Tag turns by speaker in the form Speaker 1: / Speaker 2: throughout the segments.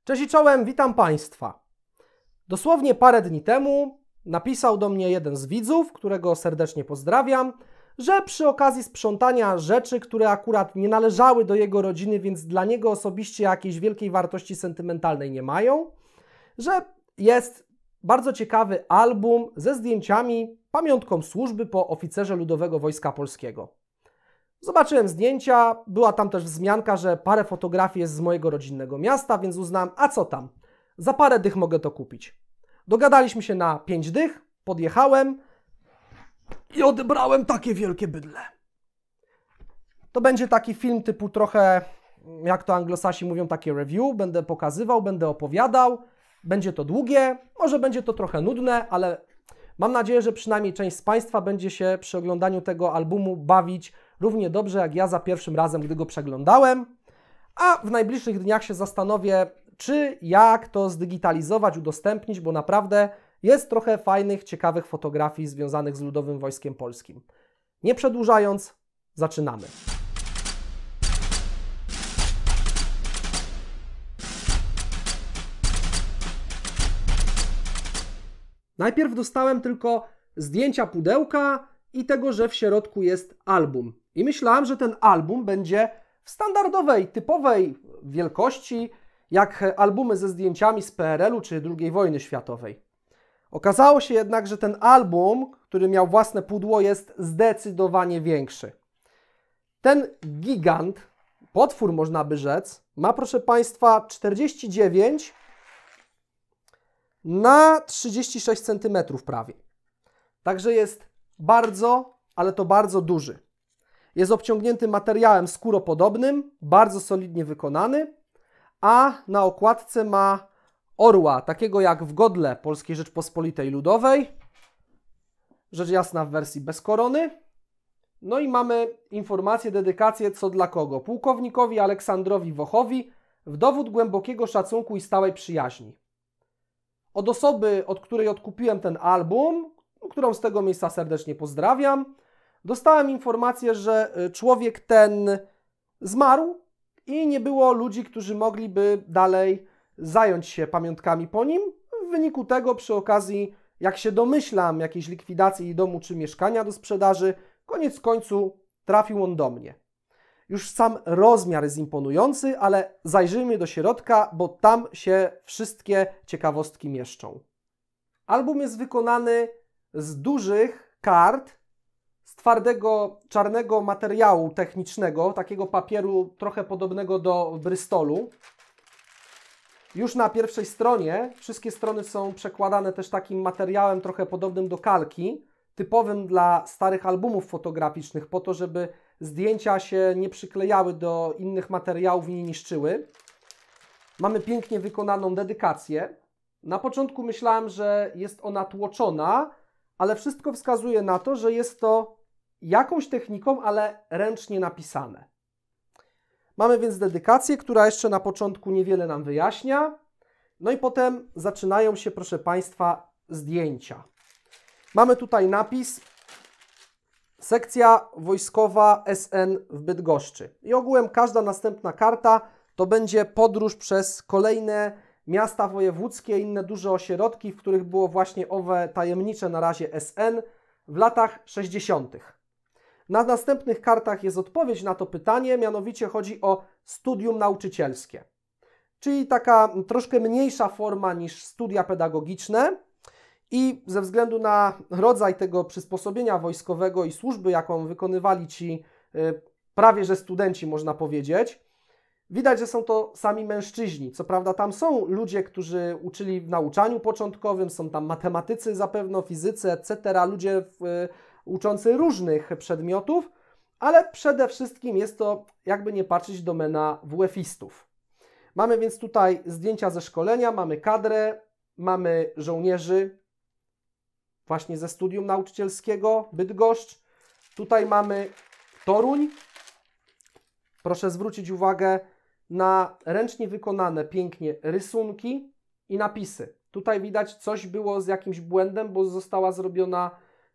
Speaker 1: Cześć i czołem, witam Państwa. Dosłownie parę dni temu napisał do mnie jeden z widzów, którego serdecznie pozdrawiam, że przy okazji sprzątania rzeczy, które akurat nie należały do jego rodziny, więc dla niego osobiście jakiejś wielkiej wartości sentymentalnej nie mają, że jest bardzo ciekawy album ze zdjęciami, pamiątką służby po oficerze Ludowego Wojska Polskiego. Zobaczyłem zdjęcia, była tam też wzmianka, że parę fotografii jest z mojego rodzinnego miasta, więc uznałem, a co tam, za parę dych mogę to kupić. Dogadaliśmy się na 5 dych, podjechałem i odebrałem takie wielkie bydle. To będzie taki film typu trochę, jak to anglosasi mówią, takie review, będę pokazywał, będę opowiadał, będzie to długie, może będzie to trochę nudne, ale mam nadzieję, że przynajmniej część z Państwa będzie się przy oglądaniu tego albumu bawić równie dobrze jak ja za pierwszym razem, gdy go przeglądałem, a w najbliższych dniach się zastanowię, czy jak to zdigitalizować, udostępnić, bo naprawdę jest trochę fajnych, ciekawych fotografii związanych z Ludowym Wojskiem Polskim. Nie przedłużając, zaczynamy. Najpierw dostałem tylko zdjęcia pudełka i tego, że w środku jest album. I myślałem, że ten album będzie w standardowej, typowej wielkości, jak albumy ze zdjęciami z PRL-u czy II wojny światowej. Okazało się jednak, że ten album, który miał własne pudło, jest zdecydowanie większy. Ten gigant, potwór można by rzec, ma, proszę Państwa, 49 na 36 cm prawie. Także jest bardzo, ale to bardzo duży. Jest obciągnięty materiałem skóropodobnym, bardzo solidnie wykonany, a na okładce ma orła, takiego jak w godle Polskiej Rzeczpospolitej Ludowej, rzecz jasna w wersji bez korony. No i mamy informację, dedykację co dla kogo. Pułkownikowi Aleksandrowi Wochowi w dowód głębokiego szacunku i stałej przyjaźni. Od osoby, od której odkupiłem ten album, którą z tego miejsca serdecznie pozdrawiam, dostałem informację, że człowiek ten zmarł i nie było ludzi, którzy mogliby dalej zająć się pamiątkami po nim. W wyniku tego, przy okazji, jak się domyślam, jakiejś likwidacji domu czy mieszkania do sprzedaży, koniec końców trafił on do mnie. Już sam rozmiar jest imponujący, ale zajrzyjmy do środka, bo tam się wszystkie ciekawostki mieszczą. Album jest wykonany z dużych kart, z twardego, czarnego materiału technicznego, takiego papieru trochę podobnego do Bristolu. Już na pierwszej stronie, wszystkie strony są przekładane też takim materiałem trochę podobnym do kalki, typowym dla starych albumów fotograficznych, po to, żeby zdjęcia się nie przyklejały do innych materiałów i nie niszczyły. Mamy pięknie wykonaną dedykację. Na początku myślałem, że jest ona tłoczona, ale wszystko wskazuje na to, że jest to jakąś techniką, ale ręcznie napisane. Mamy więc dedykację, która jeszcze na początku niewiele nam wyjaśnia. No i potem zaczynają się, proszę Państwa, zdjęcia. Mamy tutaj napis Sekcja Wojskowa SN w Bydgoszczy. I ogółem każda następna karta to będzie podróż przez kolejne miasta wojewódzkie, inne duże ośrodki, w których było właśnie owe tajemnicze na razie SN w latach 60. Na następnych kartach jest odpowiedź na to pytanie, mianowicie chodzi o studium nauczycielskie. Czyli taka troszkę mniejsza forma niż studia pedagogiczne i ze względu na rodzaj tego przysposobienia wojskowego i służby, jaką wykonywali ci prawie że studenci, można powiedzieć, widać, że są to sami mężczyźni. Co prawda tam są ludzie, którzy uczyli w nauczaniu początkowym, są tam matematycy zapewne, fizycy, etc., ludzie uczący różnych przedmiotów, ale przede wszystkim jest to, jakby nie patrzeć, domena WF-istów. Mamy więc tutaj zdjęcia ze szkolenia, mamy kadrę, mamy żołnierzy właśnie ze studium nauczycielskiego Bydgoszcz. Tutaj mamy Toruń. Proszę zwrócić uwagę na ręcznie wykonane pięknie rysunki i napisy. Tutaj widać, coś było z jakimś błędem, bo została zrobiona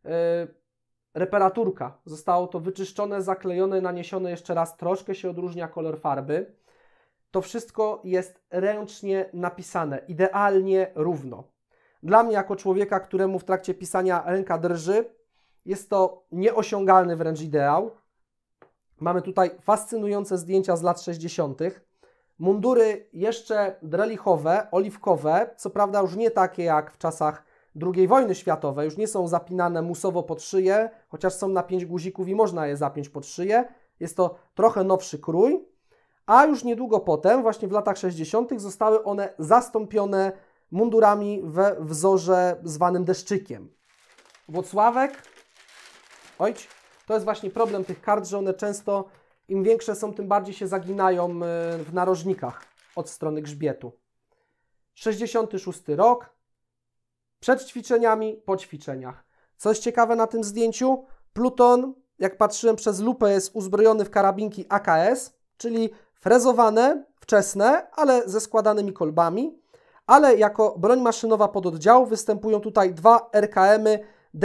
Speaker 1: reparaturka. Zostało to wyczyszczone, zaklejone, naniesione jeszcze raz. Troszkę się odróżnia kolor farby. to wszystko jest ręcznie napisane, idealnie równo. Dla mnie, jako człowieka, któremu w trakcie pisania ręka drży, jest to nieosiągalny wręcz ideał. Mamy tutaj fascynujące zdjęcia z lat 60. Mundury jeszcze drelichowe, oliwkowe, co prawda już nie takie jak w czasach II wojny światowej, już nie są zapinane musowo pod szyję, chociaż są na 5 guzików i można je zapiąć pod szyję. Jest to trochę nowszy krój, a już niedługo potem, właśnie w latach 60., zostały one zastąpione mundurami we wzorze zwanym deszczykiem. Włocławek, ojcz, to jest właśnie problem tych kart, że one często, im większe są, tym bardziej się zaginają w narożnikach od strony grzbietu. 66 rok, przed ćwiczeniami, po ćwiczeniach. Co jest ciekawe na tym zdjęciu, Pluton, jak patrzyłem przez lupę, jest uzbrojony w karabinki AKS, czyli frezowane, wczesne, ale ze składanymi kolbami, ale jako broń maszynowa pododdziału występują tutaj 2 RKM-y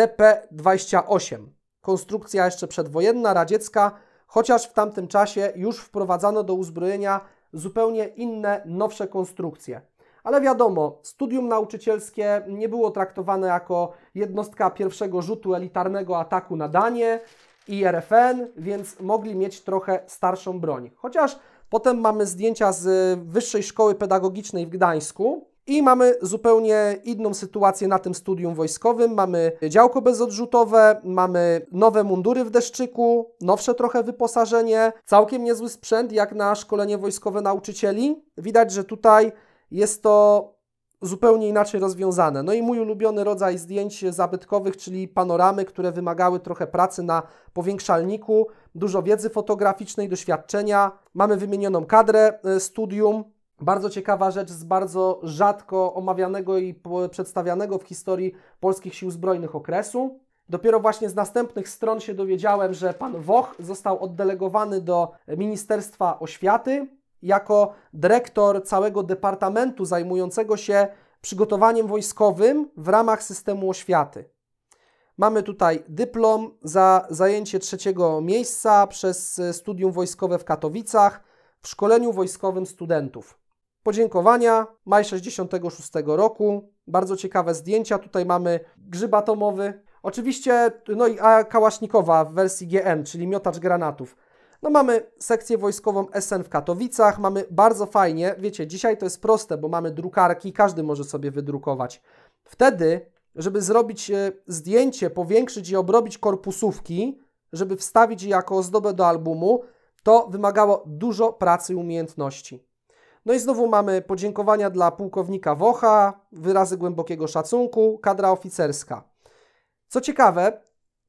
Speaker 1: DP-28. Konstrukcja jeszcze przedwojenna, radziecka, chociaż w tamtym czasie już wprowadzano do uzbrojenia zupełnie inne, nowsze konstrukcje. Ale wiadomo, studium nauczycielskie nie było traktowane jako jednostka pierwszego rzutu elitarnego ataku na Danię i RFN, więc mogli mieć trochę starszą broń. Chociaż potem mamy zdjęcia z Wyższej Szkoły Pedagogicznej w Gdańsku i mamy zupełnie inną sytuację na tym studium wojskowym. Mamy działko bezodrzutowe, mamy nowe mundury w deszczyku, nowsze trochę wyposażenie, całkiem niezły sprzęt jak na szkolenie wojskowe nauczycieli. Widać, że tutaj jest to zupełnie inaczej rozwiązane. No i mój ulubiony rodzaj zdjęć zabytkowych, czyli panoramy, które wymagały trochę pracy na powiększalniku, dużo wiedzy fotograficznej, doświadczenia. Mamy wymienioną kadrę studium. Bardzo ciekawa rzecz z bardzo rzadko omawianego i przedstawianego w historii polskich sił zbrojnych okresu. Dopiero właśnie z następnych stron się dowiedziałem, że pan Woch został oddelegowany do Ministerstwa Oświaty jako dyrektor całego departamentu zajmującego się przygotowaniem wojskowym w ramach systemu oświaty. Mamy tutaj dyplom za zajęcie 3. miejsca przez studium wojskowe w Katowicach w szkoleniu wojskowym studentów. Podziękowania, maj 66 roku, bardzo ciekawe zdjęcia, tutaj mamy grzyb atomowy, oczywiście, no i Kałasznikowa w wersji GN, czyli miotacz granatów. No mamy sekcję wojskową SN w Katowicach, mamy bardzo fajnie, wiecie, dzisiaj to jest proste, bo mamy drukarki, każdy może sobie wydrukować. Wtedy, żeby zrobić zdjęcie, powiększyć i obrobić korpusówki, żeby wstawić je jako ozdobę do albumu, to wymagało dużo pracy i umiejętności. No i znowu mamy podziękowania dla pułkownika Wocha, wyrazy głębokiego szacunku, kadra oficerska. Co ciekawe,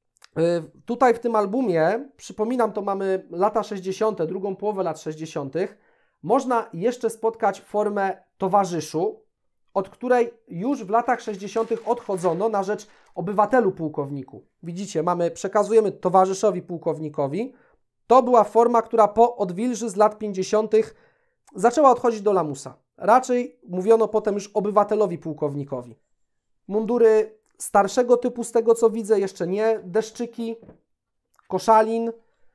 Speaker 1: tutaj w tym albumie, przypominam, to mamy lata 60., drugą połowę lat 60., można jeszcze spotkać formę towarzyszu, od której już w latach 60. odchodzono na rzecz obywatelu pułkowniku. Widzicie, przekazujemy towarzyszowi pułkownikowi. To była forma, która po odwilży z lat 50. zaczęła odchodzić do lamusa. Raczej mówiono potem już obywatelowi pułkownikowi. Mundury starszego typu, z tego co widzę, jeszcze nie, deszczyki, Koszalin,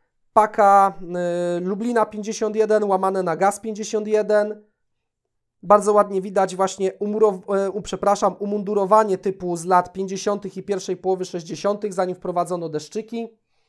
Speaker 1: paka Lublina 51 łamane na Gaz 51. Bardzo ładnie widać właśnie umundurowanie typu z lat 50. i pierwszej połowy 60., zanim wprowadzono deszczyki.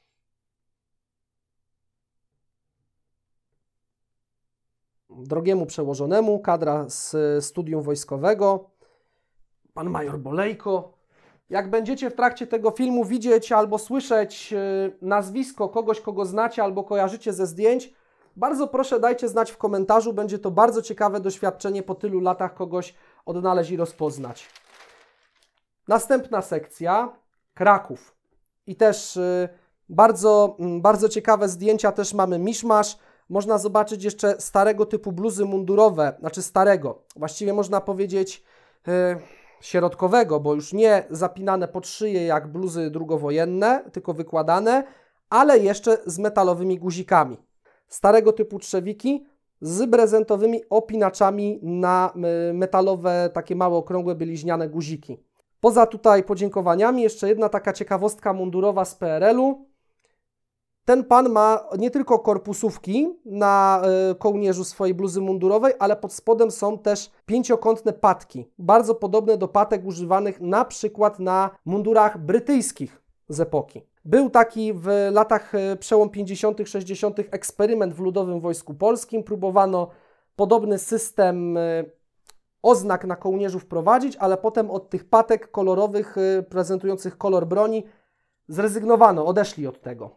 Speaker 1: Drogiemu przełożonemu, kadra z studium wojskowego, pan major Bolejko. Jak będziecie w trakcie tego filmu widzieć albo słyszeć nazwisko kogoś, kogo znacie albo kojarzycie ze zdjęć, bardzo proszę dajcie znać w komentarzu, będzie to bardzo ciekawe doświadczenie po tylu latach kogoś odnaleźć i rozpoznać. Następna sekcja, Kraków. I też bardzo ciekawe zdjęcia, też mamy miszmasz. Można zobaczyć jeszcze starego typu bluzy mundurowe, znaczy starego, właściwie można powiedzieć środkowego, bo już nie zapinane pod szyję jak bluzy drugowojenne, tylko wykładane, ale jeszcze z metalowymi guzikami. Starego typu trzewiki z prezentowymi opinaczami na metalowe, takie małe, okrągłe, bliźniane guziki. Poza tutaj podziękowaniami jeszcze jedna taka ciekawostka mundurowa z PRL-u. Ten pan ma nie tylko korpusówki na kołnierzu swojej bluzy mundurowej, ale pod spodem są też pięciokątne patki, bardzo podobne do patek używanych na przykład na mundurach brytyjskich z epoki. Był taki w latach przełom 50., 60. eksperyment w Ludowym Wojsku Polskim. Próbowano podobny system oznak na kołnierzu wprowadzić, ale potem od tych patek kolorowych prezentujących kolor broni zrezygnowano, odeszli od tego.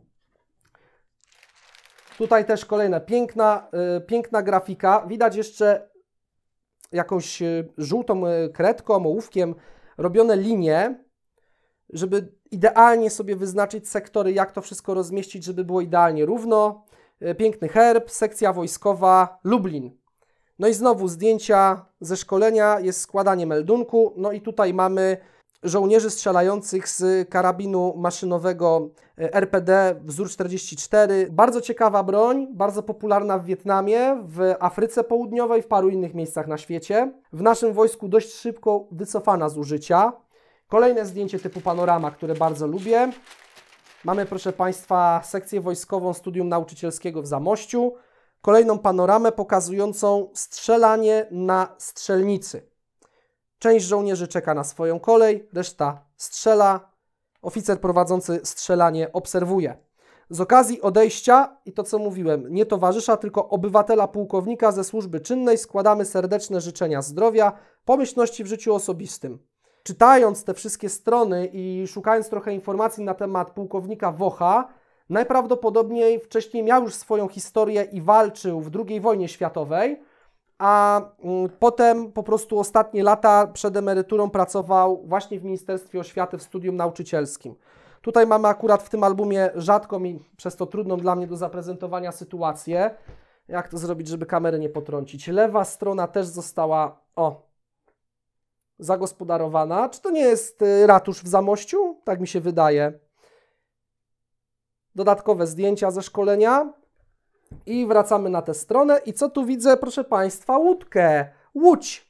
Speaker 1: Tutaj też kolejna piękna grafika. Widać jeszcze jakąś żółtą kredką, ołówkiem robione linie, żeby idealnie sobie wyznaczyć sektory, jak to wszystko rozmieścić, żeby było idealnie równo. Piękny herb, sekcja wojskowa Lublin. No i znowu zdjęcia ze szkolenia, jest składanie meldunku. No i tutaj mamy żołnierzy strzelających z karabinu maszynowego RPD wzór 44. Bardzo ciekawa broń, bardzo popularna w Wietnamie, w Afryce Południowej, w paru innych miejscach na świecie. W naszym wojsku dość szybko wycofana z użycia. Kolejne zdjęcie typu panorama, które bardzo lubię. Mamy, proszę Państwa, sekcję wojskową Studium Nauczycielskiego w Zamościu. Kolejną panoramę pokazującą strzelanie na strzelnicy. Część żołnierzy czeka na swoją kolej, reszta strzela. Oficer prowadzący strzelanie obserwuje. Z okazji odejścia, i to co mówiłem, nie towarzysza, tylko obywatela pułkownika ze służby czynnej składamy serdeczne życzenia zdrowia, pomyślności w życiu osobistym. Czytając te wszystkie strony i szukając trochę informacji na temat pułkownika Wocha, najprawdopodobniej wcześniej miał już swoją historię i walczył w II wojnie światowej, a potem po prostu ostatnie lata przed emeryturą pracował właśnie w Ministerstwie Oświaty w Studium Nauczycielskim. Tutaj mamy akurat w tym albumie rzadką i przez to trudną dla mnie do zaprezentowania sytuację. Jak to zrobić, żeby kamery nie potrącić? Lewa strona też została, zagospodarowana. Czy to nie jest ratusz w Zamościu? Tak mi się wydaje. Dodatkowe zdjęcia ze szkolenia. I wracamy na tę stronę. I co tu widzę, proszę Państwa? Łódkę. Łódź.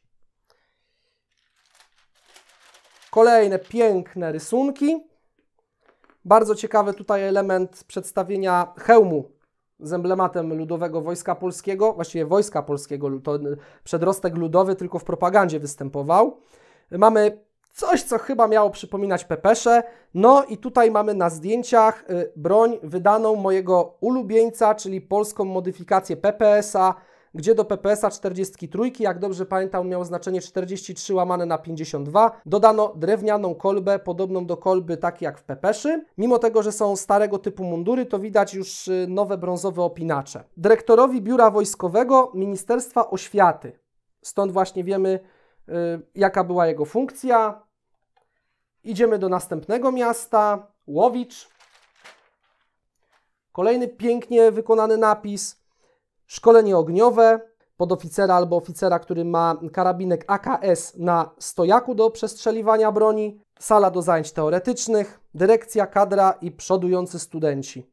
Speaker 1: Kolejne piękne rysunki. Bardzo ciekawy tutaj element przedstawienia hełmu z emblematem Ludowego Wojska Polskiego. Właściwie Wojska Polskiego, to przedrostek ludowy, tylko w propagandzie występował. Mamy coś, co chyba miało przypominać pepesze. No i tutaj mamy na zdjęciach broń wydaną mojego ulubieńca, czyli polską modyfikację PPS-a, gdzie do PPS-a 43, jak dobrze pamiętam, miało znaczenie 43 łamane na 52, dodano drewnianą kolbę, podobną do kolby takiej jak w pepeszy. Mimo tego, że są starego typu mundury, to widać już nowe brązowe opinacze. Dyrektorowi Biura Wojskowego Ministerstwa Oświaty. Stąd właśnie wiemy, jaka była jego funkcja. Idziemy do następnego miasta, Łowicz. Kolejny pięknie wykonany napis. Szkolenie ogniowe, podoficera albo oficera, który ma karabinek AKS na stojaku do przestrzeliwania broni. Sala do zajęć teoretycznych, dyrekcja, kadra i przodujący studenci.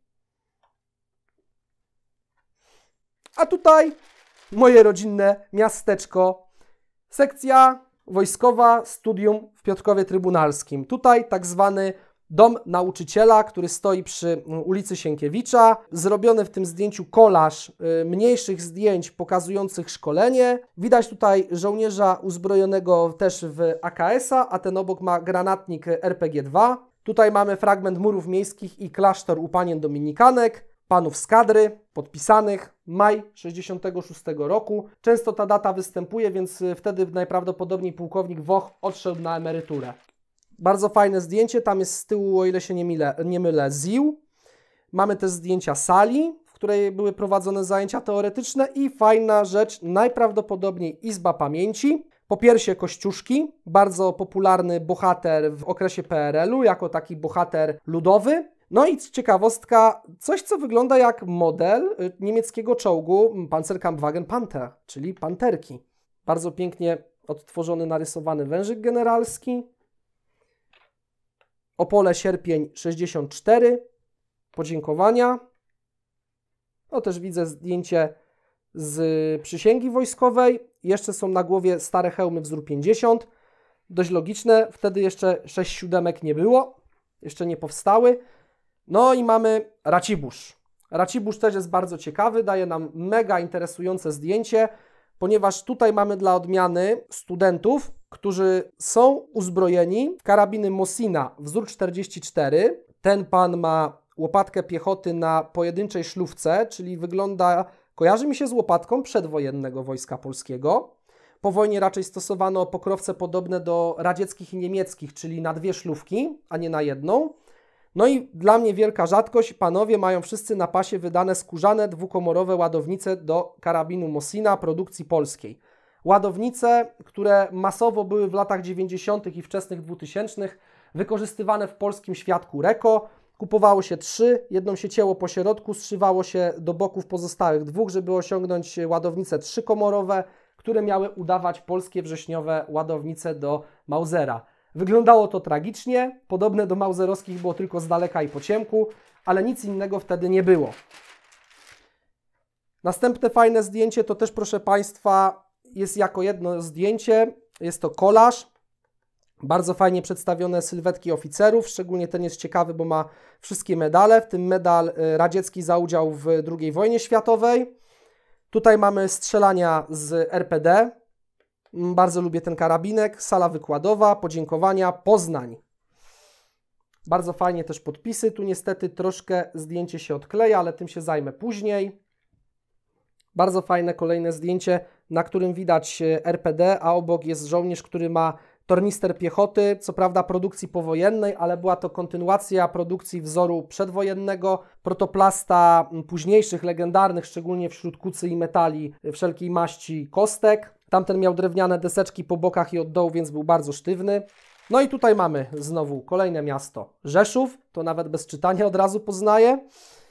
Speaker 1: A tutaj moje rodzinne miasteczko. Sekcja wojskowa, studium w Piotrkowie Trybunalskim. Tutaj tak zwany dom nauczyciela, który stoi przy ulicy Sienkiewicza. Zrobiony w tym zdjęciu kolaż mniejszych zdjęć pokazujących szkolenie. Widać tutaj żołnierza uzbrojonego też w AKS-a, a ten obok ma granatnik RPG-2. Tutaj mamy fragment murów miejskich i klasztor u panien dominikanek. Panów z kadry, podpisanych, maj 1966 roku. Często ta data występuje, więc wtedy najprawdopodobniej pułkownik Woch odszedł na emeryturę. Bardzo fajne zdjęcie, tam jest z tyłu, o ile się nie mylę, ZIL. Mamy też zdjęcia sali, w której były prowadzone zajęcia teoretyczne i fajna rzecz, najprawdopodobniej Izba Pamięci. Popiersie Kościuszki, bardzo popularny bohater w okresie PRL-u, jako taki bohater ludowy. No i ciekawostka, coś co wygląda jak model niemieckiego czołgu Panzerkampfwagen Panther, czyli panterki. Bardzo pięknie odtworzony, narysowany wężyk generalski. Opole, sierpień 64. Podziękowania. No też widzę zdjęcie z przysięgi wojskowej. Jeszcze są na głowie stare hełmy wzór 50. Dość logiczne. Wtedy jeszcze 6 siódemek nie było. Jeszcze nie powstały. No i mamy Racibórz. Racibórz też jest bardzo ciekawy, daje nam mega interesujące zdjęcie, ponieważ tutaj mamy dla odmiany studentów, którzy są uzbrojeni w karabiny Mosina wzór 44. Ten pan ma łopatkę piechoty na pojedynczej szlufce, czyli wygląda, kojarzy mi się z łopatką przedwojennego Wojska Polskiego. Po wojnie raczej stosowano pokrowce podobne do radzieckich i niemieckich, czyli na 2 szlufki, a nie na jedną. No i dla mnie wielka rzadkość, panowie mają wszyscy na pasie wydane skórzane dwukomorowe ładownice do karabinu Mosina produkcji polskiej. Ładownice, które masowo były w latach 90. i wczesnych 2000 wykorzystywane w polskim świadku Reko. Kupowało się 3, jedną się cięło po środku, zszywało się do boków pozostałych 2, żeby osiągnąć ładownice 3-komorowe, które miały udawać polskie wrześniowe ładownice do Mausera. Wyglądało to tragicznie, podobne do mauserowskich było tylko z daleka i po ciemku, ale nic innego wtedy nie było. Następne fajne zdjęcie to też, proszę Państwa, jest jako jedno zdjęcie, jest to kolaż. Bardzo fajnie przedstawione sylwetki oficerów, szczególnie ten jest ciekawy, bo ma wszystkie medale, w tym medal radziecki za udział w II wojnie światowej. Tutaj mamy strzelania z RPD. Bardzo lubię ten karabinek. Sala wykładowa, podziękowania, Poznań. Bardzo fajnie też podpisy. Tu niestety troszkę zdjęcie się odkleja, ale tym się zajmę później. Bardzo fajne kolejne zdjęcie, na którym widać RPD, a obok jest żołnierz, który ma tornister piechoty, co prawda produkcji powojennej, ale była to kontynuacja produkcji wzoru przedwojennego, protoplasta późniejszych, legendarnych, szczególnie wśród kucy i metali wszelkiej maści kostek. Tamten miał drewniane deseczki po bokach i od dołu, więc był bardzo sztywny. No i tutaj mamy znowu kolejne miasto Rzeszów, to nawet bez czytania od razu poznaję.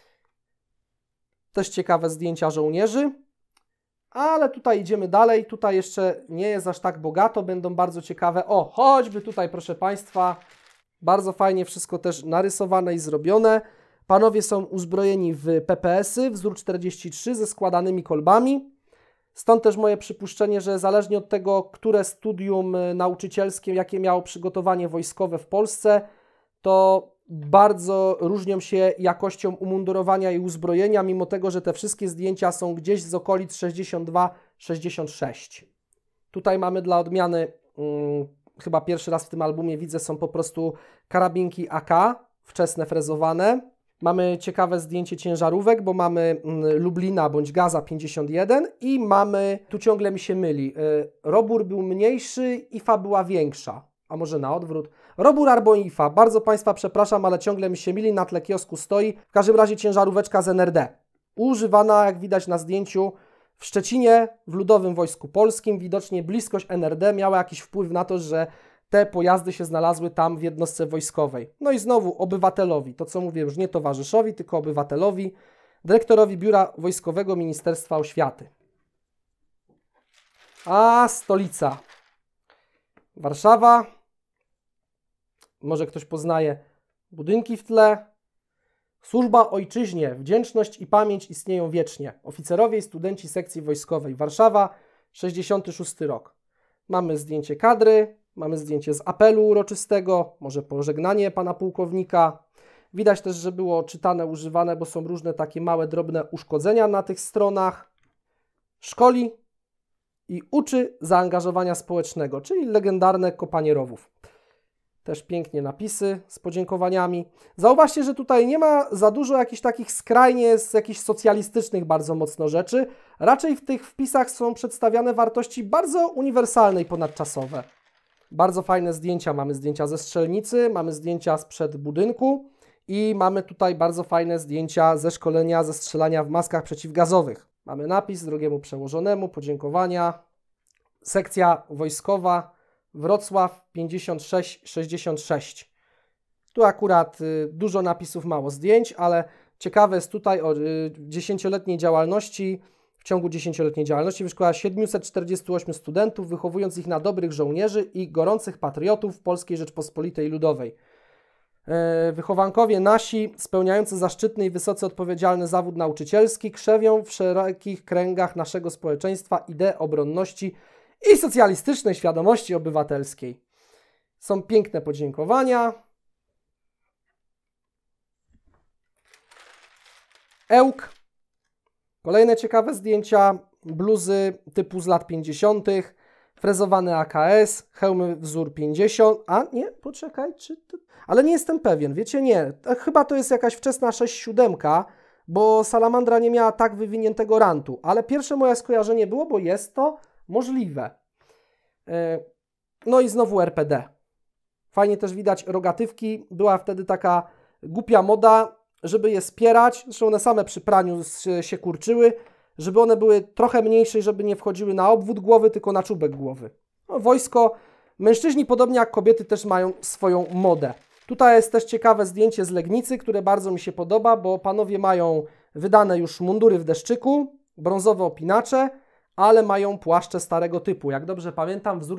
Speaker 1: Też ciekawe zdjęcia żołnierzy. Ale tutaj idziemy dalej, tutaj jeszcze nie jest aż tak bogato, będą bardzo ciekawe. O, choćby tutaj, proszę Państwa, bardzo fajnie wszystko też narysowane i zrobione. Panowie są uzbrojeni w PPS-y, wzór 43 ze składanymi kolbami. Stąd też moje przypuszczenie, że zależnie od tego, które studium nauczycielskie, jakie miało przygotowanie wojskowe w Polsce, to bardzo różnią się jakością umundurowania i uzbrojenia, mimo tego, że te wszystkie zdjęcia są gdzieś z okolic 62-66. Tutaj mamy dla odmiany, chyba pierwszy raz w tym albumie widzę, są po prostu karabinki AK, wczesne frezowane. Mamy ciekawe zdjęcie ciężarówek, bo mamy Lublina bądź Gaza 51 i mamy, tu ciągle mi się myli, Robur był mniejszy, IFA była większa, a może na odwrót. Robur albo IFA, bardzo Państwa przepraszam, ale ciągle mi się myli, na tle kiosku stoi, w każdym razie ciężaróweczka z NRD. Używana, jak widać na zdjęciu, w Szczecinie, w Ludowym Wojsku Polskim, widocznie bliskość NRD miała jakiś wpływ na to, że te pojazdy się znalazły tam w jednostce wojskowej. No i znowu obywatelowi, to co mówię już nie towarzyszowi, tylko obywatelowi, dyrektorowi Biura Wojskowego Ministerstwa Oświaty. A stolica Warszawa. Może ktoś poznaje budynki w tle. Służba ojczyźnie, wdzięczność i pamięć istnieją wiecznie. Oficerowie i studenci sekcji wojskowej. Warszawa, 66 rok. Mamy zdjęcie kadry, mamy zdjęcie z apelu uroczystego, może pożegnanie pana pułkownika. Widać też, że było czytane, używane, bo są różne takie małe, drobne uszkodzenia na tych stronach. Szkoli i uczy zaangażowania społecznego, czyli legendarne kopanie rowów. Też pięknie napisy z podziękowaniami. Zauważcie, że tutaj nie ma za dużo jakichś takich skrajnie z jakichś socjalistycznych bardzo mocno rzeczy. Raczej w tych wpisach są przedstawiane wartości bardzo uniwersalne i ponadczasowe. Bardzo fajne zdjęcia. Mamy zdjęcia ze strzelnicy, mamy zdjęcia sprzed budynku i mamy tutaj bardzo fajne zdjęcia ze szkolenia, ze strzelania w maskach przeciwgazowych. Mamy napis drugiemu przełożonemu, podziękowania. Sekcja wojskowa Wrocław 56-66. Tu akurat dużo napisów, mało zdjęć, ale ciekawe jest tutaj o 10-letniej działalności. W ciągu 10-letniej działalności wyszkolała 748 studentów, wychowując ich na dobrych żołnierzy i gorących patriotów Polskiej Rzeczpospolitej Ludowej. Wychowankowie nasi, spełniający zaszczytny i wysoce odpowiedzialny zawód nauczycielski, krzewią w szerokich kręgach naszego społeczeństwa ideę obronności i socjalistycznej świadomości obywatelskiej. Są piękne podziękowania. Ełk. Kolejne ciekawe zdjęcia, bluzy typu z lat 50., frezowany AKS, hełmy wzór 50, a nie, poczekaj, ale nie jestem pewien, wiecie, nie, chyba to jest jakaś wczesna 6.7, bo Salamandra nie miała tak wywiniętego rantu, ale pierwsze moje skojarzenie było, bo jest to możliwe. No i znowu RPD. Fajnie też widać rogatywki, była wtedy taka głupia moda, żeby je spierać, zresztą one same przy praniu się kurczyły, żeby one były trochę mniejsze, żeby nie wchodziły na obwód głowy, tylko na czubek głowy. No, wojsko, mężczyźni podobnie jak kobiety też mają swoją modę. Tutaj jest też ciekawe zdjęcie z Legnicy, które bardzo mi się podoba, bo panowie mają wydane już mundury w deszczyku, brązowe opinacze, ale mają płaszcze starego typu. Jak dobrze pamiętam, wzór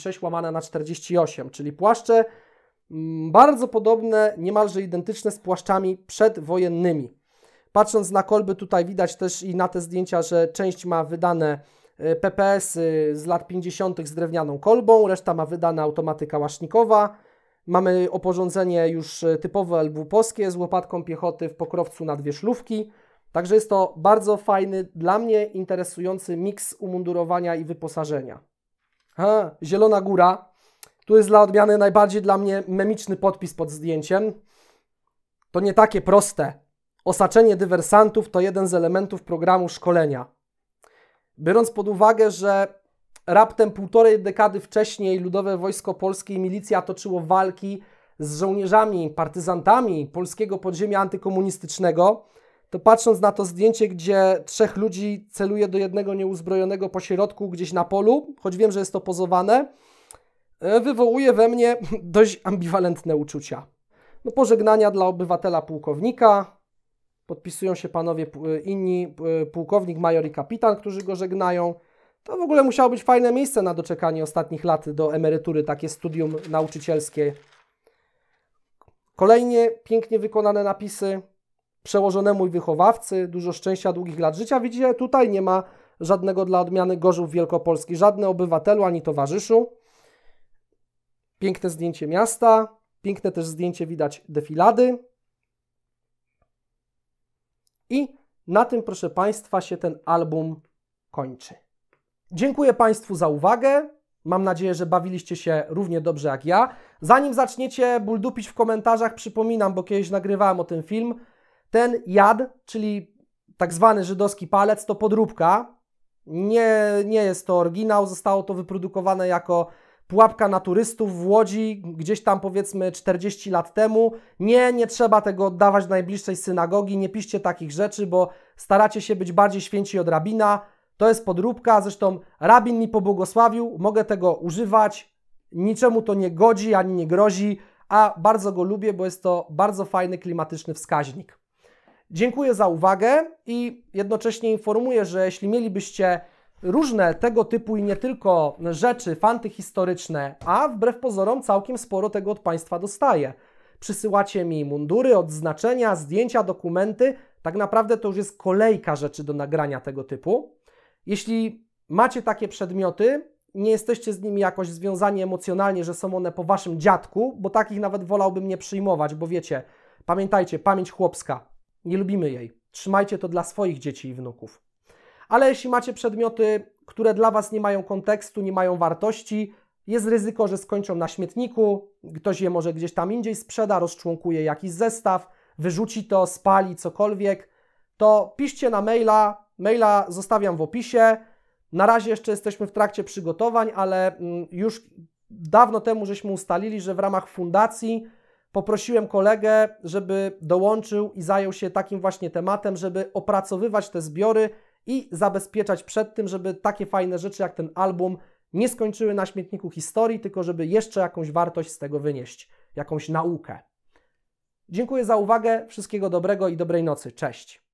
Speaker 1: 36/48, czyli płaszcze bardzo podobne, niemalże identyczne z płaszczami przedwojennymi. Patrząc na kolby, tutaj widać też i na te zdjęcia, że część ma wydane PPS-y z lat 50. z drewnianą kolbą, reszta ma wydane automaty kałasznikowa. Mamy oporządzenie już typowe LW-polskie z łopatką piechoty w pokrowcu na 2 szlówki. Także jest to bardzo fajny, dla mnie interesujący miks umundurowania i wyposażenia. Zielona Góra. Tu jest dla odmiany najbardziej dla mnie memiczny podpis pod zdjęciem. To nie takie proste. Osaczenie dywersantów to jeden z elementów programu szkolenia. Biorąc pod uwagę, że raptem 1,5 dekady wcześniej Ludowe Wojsko Polskie i milicja toczyło walki z żołnierzami, partyzantami polskiego podziemia antykomunistycznego, to patrząc na to zdjęcie, gdzie 3 ludzi celuje do jednego nieuzbrojonego pośrodku gdzieś na polu, choć wiem, że jest to pozowane, wywołuje we mnie dość ambiwalentne uczucia. No, pożegnania dla obywatela pułkownika, podpisują się panowie inni, pułkownik, major i kapitan, którzy go żegnają. To w ogóle musiało być fajne miejsce na doczekanie ostatnich lat do emerytury, takie studium nauczycielskie. Kolejnie pięknie wykonane napisy przełożonemu i wychowawcy, dużo szczęścia, długich lat życia. Widzicie, tutaj nie ma żadnego dla odmiany Gorzów Wielkopolski, żadny obywatelu ani towarzyszu. Piękne zdjęcie miasta, piękne też zdjęcie widać defilady. I na tym, proszę Państwa, się ten album kończy. Dziękuję Państwu za uwagę. Mam nadzieję, że bawiliście się równie dobrze jak ja. Zanim zaczniecie buldupić w komentarzach, przypominam, bo kiedyś nagrywałem o tym film, ten jad, czyli tak zwany żydowski palec, to podróbka. Nie jest to oryginał, zostało to wyprodukowane jako pułapka na turystów w Łodzi, gdzieś tam powiedzmy 40 lat temu. Nie trzeba tego oddawać do najbliższej synagogi, nie piszcie takich rzeczy, bo staracie się być bardziej święci od rabina. To jest podróbka, zresztą rabin mi pobłogosławił, mogę tego używać, niczemu to nie godzi ani nie grozi, a bardzo go lubię, bo jest to bardzo fajny, klimatyczny wskaźnik. Dziękuję za uwagę i jednocześnie informuję, że jeśli mielibyście różne tego typu i nie tylko rzeczy fantyhistoryczne, a wbrew pozorom całkiem sporo tego od Państwa dostaję. Przysyłacie mi mundury, odznaczenia, zdjęcia, dokumenty. Tak naprawdę to już jest kolejka rzeczy do nagrania tego typu. Jeśli macie takie przedmioty, nie jesteście z nimi jakoś związani emocjonalnie, że są one po Waszym dziadku, bo takich nawet wolałbym nie przyjmować, bo wiecie, pamiętajcie, pamięć chłopska, nie lubimy jej. Trzymajcie to dla swoich dzieci i wnuków. Ale jeśli macie przedmioty, które dla Was nie mają kontekstu, nie mają wartości, jest ryzyko, że skończą na śmietniku, ktoś je może gdzieś tam indziej sprzeda, rozczłonkuje jakiś zestaw, wyrzuci to, spali, cokolwiek, to piszcie na maila zostawiam w opisie. Na razie jeszcze jesteśmy w trakcie przygotowań, ale już dawno temu żeśmy ustalili, że w ramach fundacji poprosiłem kolegę, żeby dołączył i zajął się takim właśnie tematem, żeby opracowywać te zbiory i zabezpieczać przed tym, żeby takie fajne rzeczy jak ten album nie skończyły na śmietniku historii, tylko żeby jeszcze jakąś wartość z tego wynieść, jakąś naukę. Dziękuję za uwagę, wszystkiego dobrego i dobrej nocy. Cześć!